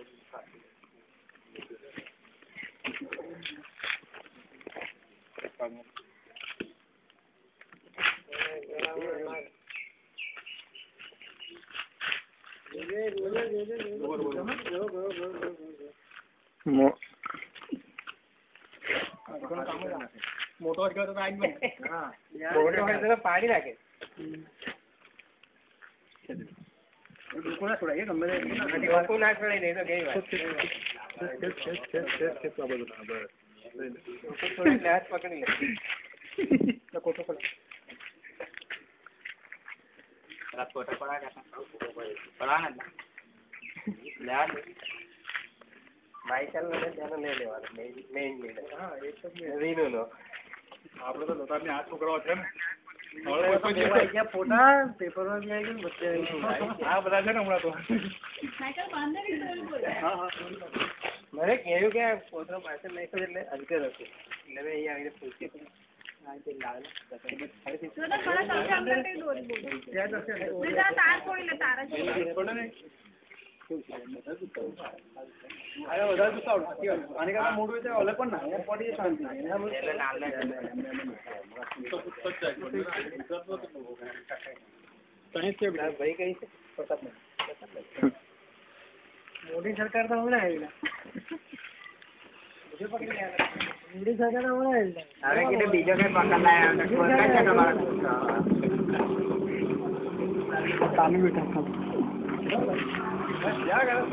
મોટો જ તો આજ બને. હા મોટો હોય તો પાડી નાખે. ડોકો ના છોડાય ગમે ડોકો ના છોડાય નહીં તો ગઈ વાત. હાથ પકડી કોટો પકડ. કોટો પડા માઇકલ ને ધ્યાન લઈ લેવાનું મેઇન હા એ તો રીનો નો આપણે તો લોટાને હાથ પકડવા છે ને હવે ફોટા પેપર માં આવી ગયું બચ્ચે આ બધા છે ને હમણાં તો માઇકલ બાંધે હા હા મારે કેવું કે ફોટો પાછળ નાખ્યો એટલે અંતે હતું એટલે મેં અહીંયા આવીને પૂછ્યું આ તે લાલ તો મારા સામે અંદર કઈ દોરી બોલ યાદ હશે ને તાર કોઈ લે તારા છે થોડો ને અરે વધારે તો સાવ આને કારણે મોડું છે અલગ પણ ના યાર પડી શાંતિ એટલે નાલ ને કઈ છે ભાઈ કઈ છે પ્રતાપ મોદી સરકાર તો હમણાં આવેલા મોદી સરકાર હમણાં આવેલા હવે કીધું બીજો કઈ પકડ લાયા તાલી બેઠા क्या कर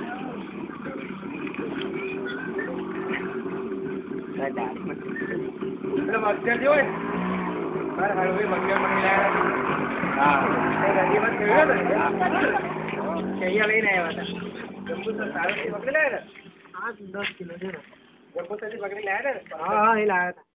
मक्खिया जो है हर हर मक्खिया पकड़ लाया हाँ नदी में खेल रहा था चाहिए नहीं आया था जम्बू से सारे पकड़ लाया था 8-10 किलो जम्बू से पकड़ लाया था हाँ हाँ ही लाया था